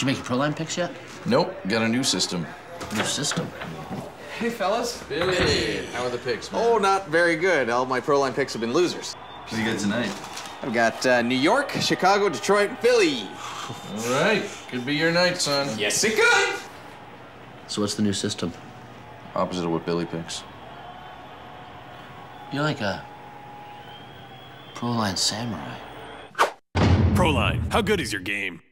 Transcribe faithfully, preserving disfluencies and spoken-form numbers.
you make your Proline picks yet? Nope, got a new system. New system? Hey, fellas. Billy, hey. How are the picks, man? Oh, not very good. All my Proline picks have been losers. What do you got tonight? I've got uh, New York, Chicago, Detroit, and Philly. All right, could be your night, son. Yes, it could. So what's the new system? Opposite of what Billy picks. You're like a Proline samurai. Proline, how good is your game?